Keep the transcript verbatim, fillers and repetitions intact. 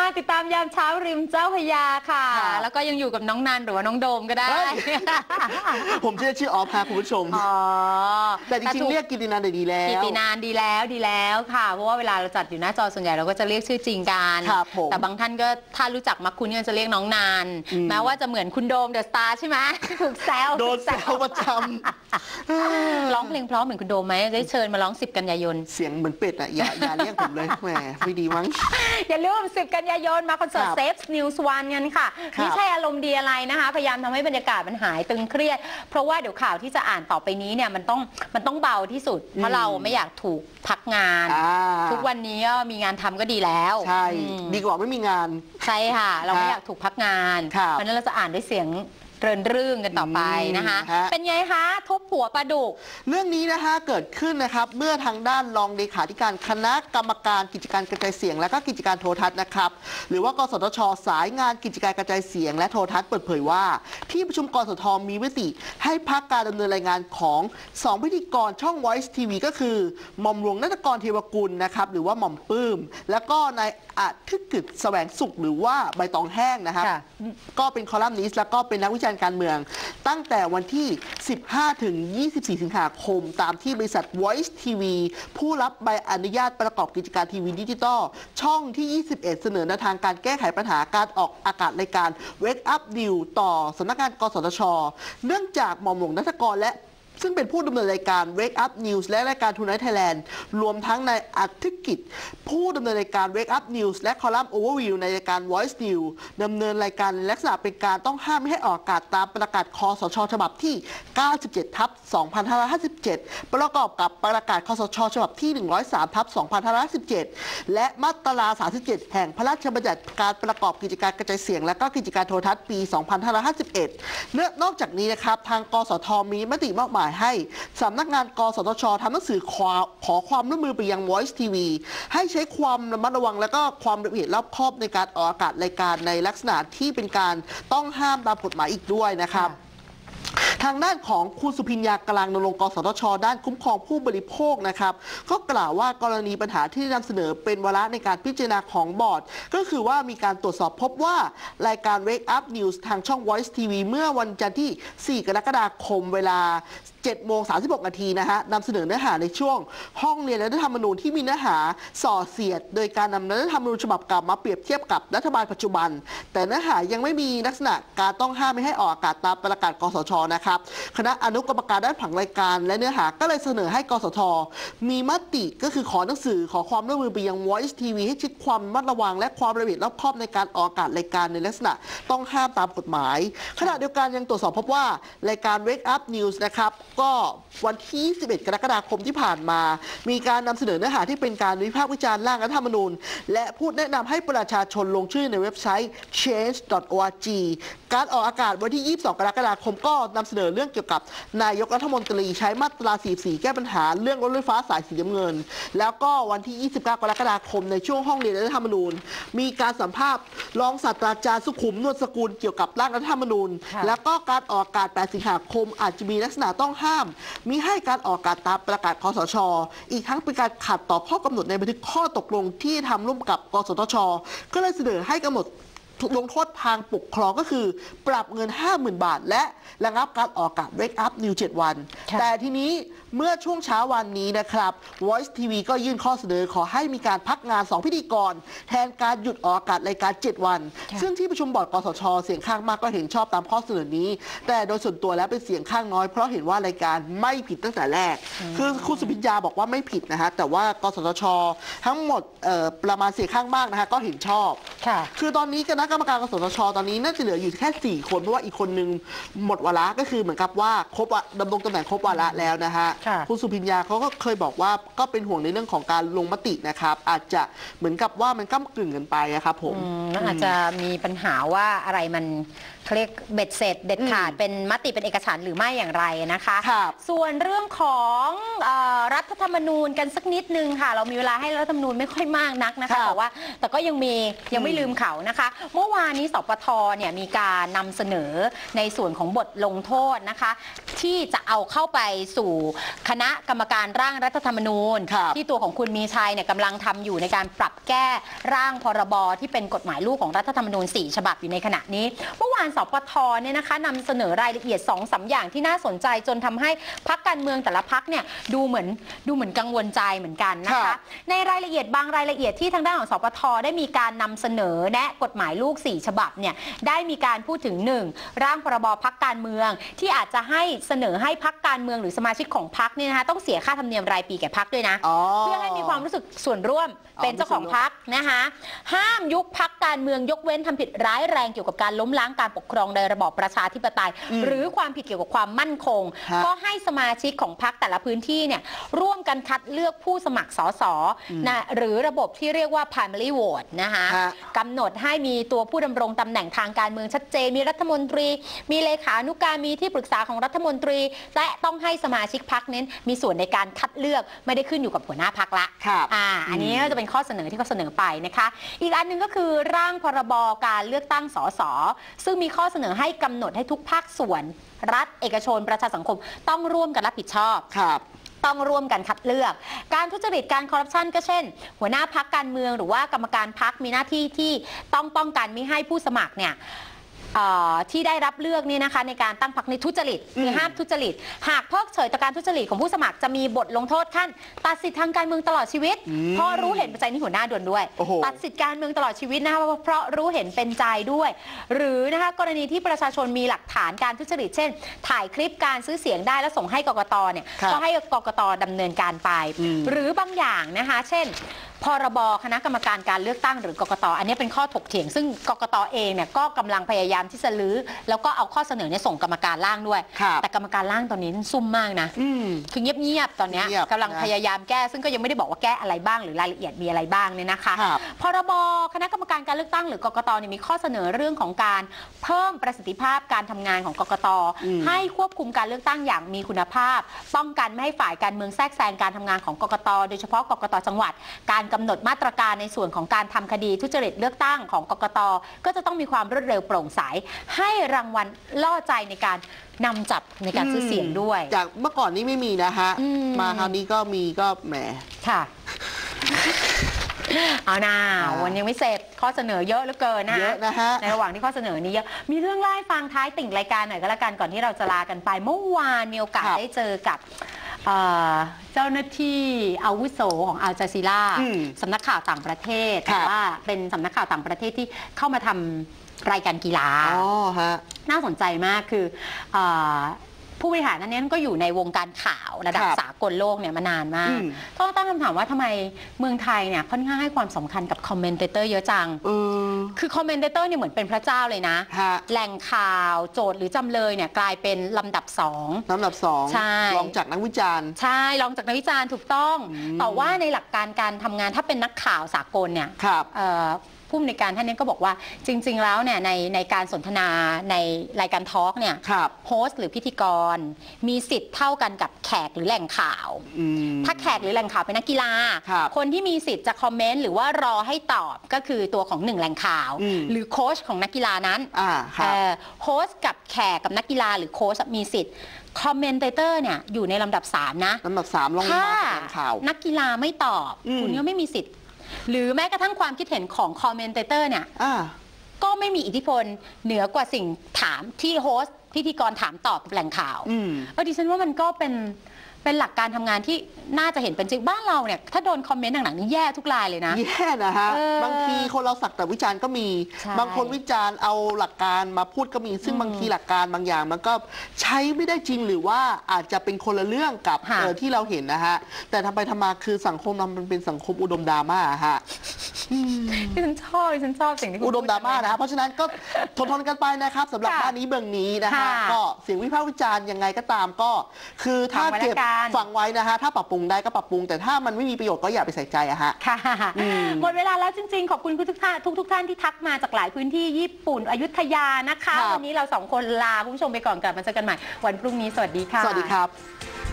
ติดตามยามเช้าริมเจ้าพระยาค่ะแล้วก็ยังอยู่กับน้องนันหรือว่าน้องโดมก็ได้ผมชื่อชื่อออฟค่ะคุณผู้ชมแต่จริงๆเรียกกิตินันดีแล้วกิตินันดีแล้วดีแล้วค่ะเพราะว่าเวลาเราจัดอยู่หน้าจอส่วนใหญ่เราก็จะเรียกชื่อจริงกันแต่บางท่านก็ถ้ารู้จักมักคุณก็จะเรียกน้องนันแม้ว่าจะเหมือนคุณโดมเดอะสตาร์ใช่ไหมถูกแซวโดนแซวประจำร้องเพลงเพราะเหมือนคุณโดมไหมได้เชิญมาร้องสิบกันยายนเสียงเหมือนเป็ดอ่ะอย่าอย่าเรียกผมเลยแหมไม่ดีมั้งอย่าลืมสิบกันยายนมาคอนเสิร์ตเซฟนิวส์วันกันค่ะไม่ใช่อารมณ์ดีอะไรนะคะพยายามทำให้บรรยากาศมันหายตึงเครียดเพราะว่าเดี๋ยวข่าวที่จะอ่านต่อไปนี้เนี่ยมันต้องมันต้องเบาที่สุดเพราะเราไม่อยากถูกพักงานทุกวันนี้มีงานทำก็ดีแล้วใช่ดีกว่าไม่มีงานใช่ค่ะเราไม่อยากถูกพักงานเพราะนั้นเราจะอ่านด้วยเสียงเรินรื่งกันต่อไปนะคะเป็นไงคะทุบหัวปลาดุกเรื่องนี้นะคะเกิดขึ้นนะครับเมื่อทางด้านรองเลขาธิการคณะกรรมการกิจการกระจายเสียงและก็กิจการโทรทัศน์นะครับหรือว่ากสทช.สายงานกิจการกระจายเสียงและโทรทัศน์เปิดเผยว่าที่ประชุมกสทช.มีมติให้พักการดำเนินรายงานของสองพิธีกรช่อง Voice ที วี ก็คือหม่อมหลวงณัฐกร เทวกุลนะครับหรือว่าหม่อมปื้มแล้วก็นายอาทิตย์กฤษแสวงสุขหรือว่าใบตองแห้งนะครับก็เป็นคอลัมนิสต์แล้วก็เป็นนักวิจารณ์การเมืองตั้งแต่วันที่สิบห้าถึงยี่สิบสี่สิงหาคมตามที่บริษัท Voice ที วี ผู้รับใบอนุญาตประกอบกิจการทีวีดิจิตอลช่องที่ยี่สิบเอ็ดเสนอแนวทางการแก้ไขปัญหาการออกอากาศรายการ Wake Up News ต่อสำนักงานกสทช.เนื่องจากหม่อมหลวงณัฐกรและซึ่งเป็นผู้ดำเนินรายการ Wake Up News และรายการ Tonight Thailand รวมทั้งนายอาทิตย์กฤษผู้ดำเนินรายการ Wake Up News และคอลัมน์ Overview ในรายการ Voice News ดำเนินรายการลักษณะเป็นการต้องห้ามไม่ให้ออกอากาศตามประกาศคสช.ฉบับที่ เก้าสิบเจ็ดทับสองพันห้าร้อยห้าสิบเจ็ด ประกอบกับประกาศคสช.ฉบับที่ หนึ่งร้อยสามทับสองพันห้าร้อยห้าสิบเจ็ด และมาตรา สามสิบเจ็ด แห่งพระราชบัญญัติการประกอบกิจการกระจายเสียงและก็กิจการโทรทัศน์ปี สองพันห้าร้อยห้าสิบเอ็ด นอกจากนี้นะครับทางกสทมีมติมอบหมายให้สำนักงานกสทช.ทำหนังสือขอขอความร่วมมือไปยัง Voice ที วี ให้ใช้ความระมัดระวังและก็ความละเอียดรอบคอบในการออกอากาศรายการในลักษณะที่เป็นการต้องห้ามตามกฎหมายอีกด้วยนะครับทางด้านของคุณสุพิญญากลางนรงค์กสทช.ด้านคุ้มครองผู้บริโภคนะครับก็กล่าวว่ากรณีปัญหาที่นำเสนอเป็นวาระในการพิจารณาของบอร์ดก็คือว่ามีการตรวจสอบพบว่ารายการ Wake Up News ทางช่อง Voice ที วี เมื่อวันจันทร์ที่สี่กรกฎาคมเวลาเจ็ดโมงสามสิบหกนาทีนะฮะนำเสนอเนื้อหาในช่วงห้องเรียนรัฐธรรมนูญที่มีเนื้อหาส่อเสียดโดยการนำรัฐธรรมนูญฉบับเก่ามาเปรียบเทียบกับรัฐบาลปัจจุบันแต่เนื้อหายังไม่มีลักษณะการต้องห้ามไม่ให้ออกอากาศตามประกาศกสทช.นะครับคณะอนุกรรมการด้านผังรายการและเนื้อหาก็เลยเสนอให้กสทช.มีมติก็คือขอหนังสือขอความร่วมมือไปยัง Voice ที วี ให้เช็คความระมัดระวังและความละเอียดรอบคอบในการออกอากาศรายการในลักษณะต้องห้ามตามกฎหมายขณะเดียวกันยังตรวจสอบพบว่ารายการ Wake Up News นะครับก็วันที่สิบเอ็ดกรกฎาคมที่ผ่านมามีการนำเสนอเนื้อหาที่เป็นการวิพากษ์วิจารณ์ร่างรัฐธรรมนูญและพูดแนะนำให้ประชาชนลงชื่อในเว็บไซต์ change ดอท โอ อาร์ จี การออกอากาศวันที่ยี่สิบสองกรกฎาคมก็นำเสนอเรื่องเกี่ยวกับนายกรัฐมนตรีใช้มาตราสี่สิบสี่แก้ปัญหาเรื่องรถไฟฟ้าสายสีน้ำเงินแล้วก็วันที่ยี่สิบเก้ากรกฎาคมในช่วงห้องเรียนรัฐธรรมนูญมีการสัมภาษณ์รองศาสตราจารย์สุขุมนวลสกุลเกี่ยวกับร่างรัฐธรรมนูญแล้วก็การออกอากาศแปดสิงหาคมอาจจะมีลักษณะต้องห้ามมิให้การออกอากาศตามประกาศคสช.อีกทั้งเป็นการขัดต่อข้อกำหนดในบันทึกข้อตกลงที่ทำร่วมกับกสทช.ก็เลยเสนอให้กำหนดลงโทษทางปกครองก็คือปรับเงิน ห้าหมื่น บาทและระงับการออกอากาศ Wake Up News เจ็ดวันแต่ทีนี้เมื่อช่วงเช้าวันนี้นะครับ Voice ที วี ก็ยื่นข้อเสนอขอให้มีการพักงานสองพิธีกรแทนการหยุดออกอากาศรายการเจ็ดวันซึ่งที่ประชุมบอร์ดกสทช.เสียงข้างมากก็เห็นชอบตามข้อเสนอนี้แต่โดยส่วนตัวแล้วเป็นเสียงข้างน้อยเพราะเห็นว่ารายการไม่ผิดตั้งแต่แรกคือคุณสุพิญญาบอกว่าไม่ผิดนะฮะแต่ว่ากสทช.ทั้งหมดประมาณเสียงข้างมากนะฮะก็เห็นชอบคือตอนนี้คณะกรรมการกสทช.ตอนนี้น่าจะเหลืออยู่แค่สี่คนเพราะว่าอีกคนนึงหมดวาระก็คือเหมือนกับว่าครบดำรงตำแหน่งครบวาระแล้วนะฮะคุณสุพิญญาเขาก็เคยบอกว่าก็เป็นห่วงในเรื่องของการลงมตินะครับอาจจะเหมือนกับว่ามันก้ำกึ่งกันไปอะครับผมอาจจะมีปัญหาว่าอะไรมันเขาเรียกเบ็ดเสร็จเด็ดขาดเป็นมติเป็นเอกฉันท์หรือไม่อย่างไรนะคะ ส่วนเรื่องของเอ่อรัฐธรรมนูญกันสักนิดนึงค่ะเรามีเวลาให้รัฐธรรมนูญไม่ค่อยมากนักนะคะแต่ว่าแต่ก็ยังมียังไม่ลืมเขานะคะเมื่อวานนี้สปทเนี่ยมีการนำเสนอในส่วนของบทลงโทษนะคะที่จะเอาเข้าไปสู่คณะกรรมการร่างรัฐธรรมนูญที่ตัวของคุณมีชัยเนี่ยกำลังทำอยู่ในการปรับแก้ร่างพรบที่เป็นกฎหมายลูกของรัฐธรรมนูญสี่ฉบับอยู่ในขณะนี้เมื่อวานสปทเนี่ยนะคะนำเสนอรายละเอียด สองสาม อย่างที่น่าสนใจจนทำให้พรรคการเมืองแต่ละพรรคเนี่ยดูเหมือนดูเหมือนกังวลใจเหมือนกันนะคะในรายละเอียดบางรายละเอียดที่ทางด้านของสปทได้มีการนำเสนอแนะกฎหมายลูกสี่ฉบับเนี่ยได้มีการพูดถึงหนึ่งร่างพรบพรรคการเมืองที่อาจจะให้เสนอให้พรรคการเมืองหรือสมาชิกของพรรคเนี่ยนะคะต้องเสียค่าธรรมเนียมรายปีแก่พรรคด้วยนะเพื่อให้มีความรู้สึกส่วนร่วมเป็นเจ้าของพรรคนะคะห้ามยุบพรรคการเมืองยกเว้นทำผิดร้ายแรงเกี่ยวกับการล้มล้างการปกครองในระบอบประชาธิปไตยหรือความผิดเกี่ยวกับความมั่นคงก็ให้สมาชิกของพรรคแต่ละพื้นที่เนี่ยร่วมกันคัดเลือกผู้สมัครสสนะหรือระบบที่เรียกว่า primary vote นะคะกำหนดให้มีตัวผู้ดำรงตำแหน่งทางการเมืองชัดเจนมีรัฐมนตรีมีเลขานุการมีที่ปรึกษาของรัฐมนตรีและต้องให้สมาชิกพรรคนั้นมีส่วนในการคัดเลือกไม่ได้ขึ้นอยู่กับหัวหน้าพรรคละอ่าอันนี้ก็จะเป็นข้อเสนอที่เขาเสนอไปนะคะอีกอันนึงก็คือร่างพรบการเลือกตั้งสสซึ่งมีข้อเสนอให้กำหนดให้ทุกภาคส่วนรัฐเอกชนประชาสังคมต้องร่วมกันรับผิดชอบต้องร่วมกันคัดเลือกการทุจริตการคอร์รัปชันก็เช่นหัวหน้าพรรคการเมืองหรือว่ากรรมการพรรคมีหน้าที่ที่ต้องป้องกันไม่ให้ผู้สมัครเนี่ยที่ได้รับเลือกนี่นะคะในการตั้งพรรคในทุจริตคือห้ามทุจริตหากเพิกเฉยต่อการทุจริตของผู้สมัครจะมีบทลงโทษขั้นตัดสิทธิทางการเมืองตลอดชีวิตเพราะรู้เห็นเป็นใจนี่หัวหน้าด่วนด้วยตัดสิทธิการเมืองตลอดชีวิตนะคะเพราะรู้เห็นเป็นใจด้วยหรือนะคะกรณีที่ประชาชนมีหลักฐานการทุจริตเช่นถ่ายคลิปการซื้อเสียงได้แล้วส่งให้กกตเนี่ยก็ให้กกตดำเนินการไปหรือบางอย่างนะคะเช่นพรบคณะกรรมการการเลือกตั้งหรือกกตอันนี้เป็นข้อถกเถียงซึ่งกกตเองเนี่ยก็กำลังพยายามที่จะลื้อแล้วก็เอาข้อเสนอเนี่ยส่งกรรมการร่างด้วยแต่กรรมการร่างตอนนี้ซุ่มมากนะคือเงียบๆตอนนี้กำลังพยายามแก้ซึ่งก็ยังไม่ได้บอกว่าแก้อะไรบ้างหรือรายละเอียดมีอะไรบ้างเนี่ยนะคะพรบคณะกรรมการการเลือกตั้งหรือกกตเนี่ยมีข้อเสนอเรื่องของการเพิ่มประสิทธิภาพการทำงานของกกตให้ควบคุมการเลือกตั้งอย่างมีคุณภาพป้องกันไม่ให้ฝ่ายการเมืองแทรกแซงการทำงานของกกตโดยเฉพาะกกตจังหวัดการกำหนดมาตรการในส่วนของการทำคดีทุจริตเลือกตั้งของกกตก็จะต้องมีความรวดเร็วโปร่งใสให้รางวัลล่อใจในการนำจับในการซื้อเสียงด้วยจากเมื่อก่อนนี้ไม่มีนะฮะมาคราวนี้ก็มีก็แหมค่ะเอาหน้าวันยังไม่เสร็จข้อเสนอเยอะเหลือเกินนะในระหว่างที่ข้อเสนอนี้เยอะมีเรื่องเล่าให้ฟังท้ายติ่งรายการหน่อยก็แล้วกันก่อนที่เราจะลากันไปเมื่อวานมีโอกาสได้เจอกับเจ้าหน้าที่อาวุโสของอัลจาซีราสำนักข่าวต่างประเทศแต่ว่าเป็นสำนักข่าวต่างประเทศที่เข้ามาทำรายการกีฬาน่าสนใจมากคือผู้บริหารนั้นนี้ก็อยู่ในวงการข่าวระดับสากลโลกเนี่ยมานานมากต้องตั้งคำถามว่าทำไมเมืองไทยเนี่ยค่อนข้างให้ความสำคัญกับคอมเมนเตเตอร์เยอะจังคือคอมเมนเตเตอร์เนี่ยเหมือนเป็นพระเจ้าเลยนะแหล่งข่าวโจทย์หรือจำเลยเนี่ยกลายเป็นลำดับสองลำดับสองรองจากนักวิจารณ์ใช่รองจากนักวิจารณ์ถูกต้องแต่ว่าในหลักการการทำงานถ้าเป็นนักข่าวสากลเนี่ยผู้อำนวยการท่านนี้ก็บอกว่าจริงๆแล้วเนี่ยในในการสนทนาในรายการทอล์กเนี่ยโฮสต์หรือพิธีกรมีสิทธิ์เท่ากันกับแขกหรือแหล่งข่าวถ้าแขกหรือแหล่งข่าวเป็นนักกีฬาคนที่มีสิทธิ์จะคอมเมนต์หรือว่ารอให้ตอบก็คือตัวของหนึ่งแหล่งข่าวหรือโค้ชของนักกีฬานั้นโฮสต์กับแขกกับนักกีฬาหรือโค้ชมีสิทธิ์คอมเมนเตเตอร์เนี่ยอยู่ในลำดับสามนะลำดับสามลงมาจากแหล่งข่าวนักกีฬาไม่ตอบคุณก็ไม่มีสิทธิ์หรือแม้กระทั่งความคิดเห็นของคอมเมนเตเตอร์เนี่ยก็ไม่มีอิทธิพลเหนือกว่าสิ่งถามที่โฮสต์พิธีกรถามตอบกับแหล่งข่าวเออดิฉันว่ามันก็เป็นเป็นหลักการทำงานที่น่าจะเห็นเป็นจริงบ้านเราเนี่ยถ้าโดนคอมเมนต์หนักๆนี่แย่ทุกรายเลยนะแย่นะฮะบางทีคนเราสักแต่วิจารณ์ก็มีบางคนวิจารณ์เอาหลักการมาพูดก็มีซึ่งบางทีหลักการบางอย่างมันก็ใช้ไม่ได้จริงหรือว่าอาจจะเป็นคนละเรื่องกับที่เราเห็นนะฮะแต่ทำไปทำมาคือสังคมเรามันเป็นสังคมอุดมดราม่าฮะที่ฉันชอบที่ฉันชอบสิ่งที่คุณอุดมดราม่านะครับเพราะฉะนั้นก็ทนทนกันไปนะครับสำหรับค่ะบ้านนี้เมืองนี้นะฮะค่ะก็เสียงวิพากษ์วิจารณ์ยังไงก็ตามก็ คือถ้าฟังไว้เก็บละกันฟังไว้นะฮะถ้าปรับปรุงได้ก็ปรับปรุง แต่ถ้ามันไม่มีประโยชน์ก็อย่าไปใส่ใจอะฮะค่ะอืมหมดเวลาแล้วจริงๆ ขอบคุณทุกท่านทุกทุกท่านที่ทักมาจากหลายพื้นที่ญี่ปุ่นอยุธยานะคะครับวันนี้เราสองคนลาคุณผู้ชมไปก่อนกลับมาเจอกันใหม่วันพรุ่งนี้สวัสดีค่ะสวัสดีครับ